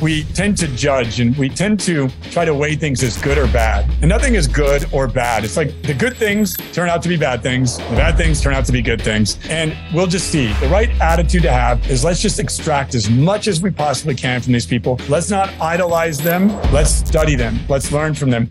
we tend to judge and we tend to try to weigh things as good or bad. And nothing is good or bad. It's like the good things turn out to be bad things. The bad things turn out to be good things. And we'll just see. The right attitude to have is let's just extract as much as we possibly can from these people. Let's not idolize them. Let's study them. Let's learn from them.